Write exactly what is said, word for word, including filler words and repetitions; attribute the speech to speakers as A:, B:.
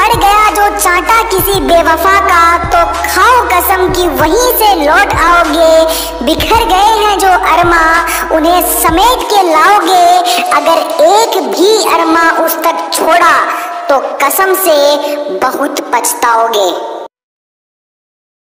A: पड़ गया जो चांटा किसी बेवफा का, तो खाओ कसम कि वहीं से लौट आओगे। बिखर गए हैं जो अरमा उन्हें समेट के लाओगे, अगर एक भी अरमा उस तक छोड़ा तो कसम से बहुत पछताओगे।